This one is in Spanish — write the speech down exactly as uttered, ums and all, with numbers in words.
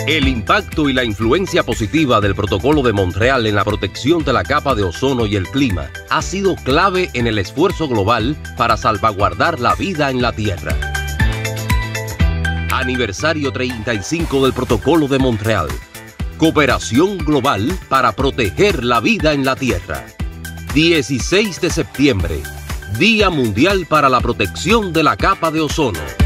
El impacto y la influencia positiva del Protocolo de Montreal en la protección de la capa de ozono y el clima ha sido clave en el esfuerzo global para salvaguardar la vida en la Tierra. Aniversario treinta y cinco del Protocolo de Montreal. Cooperación global para proteger la vida en la Tierra. dieciséis de septiembre, Día Mundial para la Protección de la Capa de Ozono.